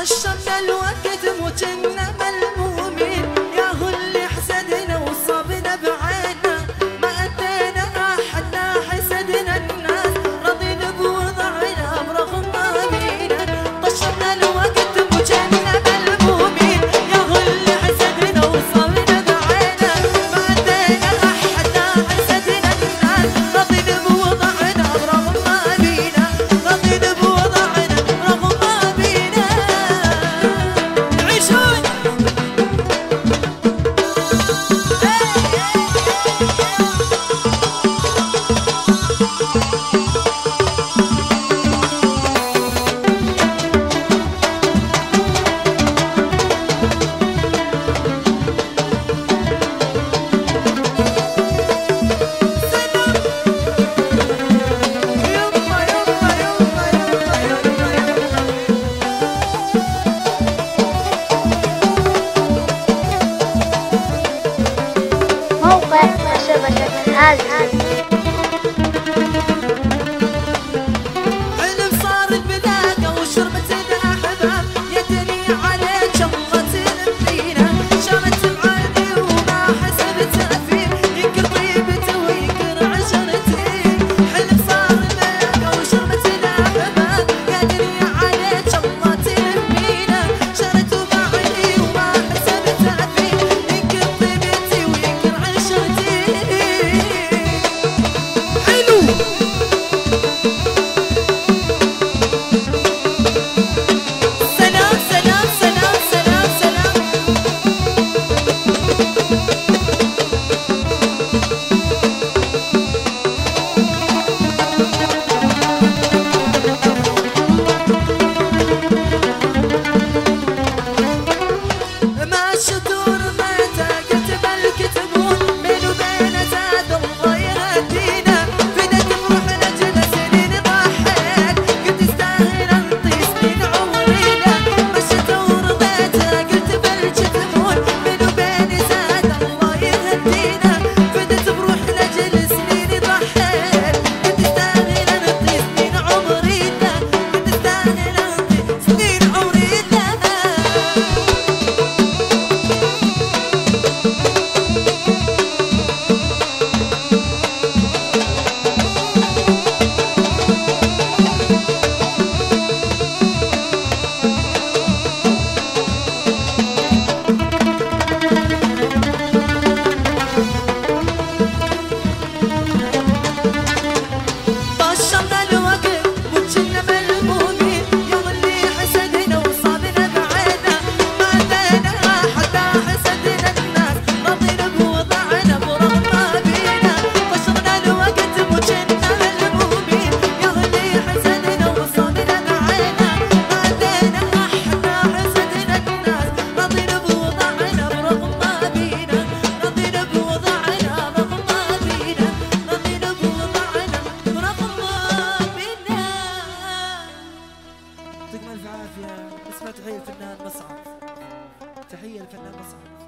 طشرنا الوقت وكنا ملمومين، يا هو اللي حسدنا وصابنا بعينا، ما أدينا أحدنا حسدنا الناس، رضينا بوضعنا برغم ما بينا. طشرنا الوقت وكنا ملمومين، يا هو اللي حسدنا وصابنا بعينا، ما أدينا أحدنا حسدنا الناس، رضينا بوضعنا برغم ما بينا، رضينا بوضعنا برغم ما بينا. عيشون موقع شبكة هذه علم صار البلاقة وشربت الأحباب، يدني عليك الله تلفينا، شامت معاني وما حسبت فيه، ينكر طيبته وينكر عشرتي. علم صار البلاقة وشربت الأحباب، يدني عليك الله تلفينا، شرت معاني وما حسبت فيه، ينكر طيبتي وينكر عشرتي. حلو سلام سلام سلام سلام سلام. ما الشطور متى كتب الكتبون، بينه وبين زاد الله يهدينا، فدت بروحنا جل سنين ضحيت، قلت تستاهل انطي سنين عمرنا، ما الشطور متى كتب الكتبون، بينه وبين زاد الله يهدينا، فدت بروحنا جل سنين ضحيت، قلت تستاهل انطي سنين عمرنا، قلت تستاهل انطي سنين عمرنا. طشرنا الوقت وكنا ملمومين، يوم اللي حسدنا وصابنا بعينا، ما أدينا حتى حسدنا الناس، رضينا بوضعنا برغم ما بينا. طشرنا الوقت وكنا ملمومين، يوم اللي حسدنا وصابنا بعينا، ما أدينا حتى حسدنا الناس، رضينا بوضعنا برغم ما بينا، رضينا بوضعنا برغم ما بينا، رضينا بوضعنا برغم ما بينا. يعطيكم الف عافيه. اسمع تحيه الفنان مصعب، تحيه الفنان مصعب.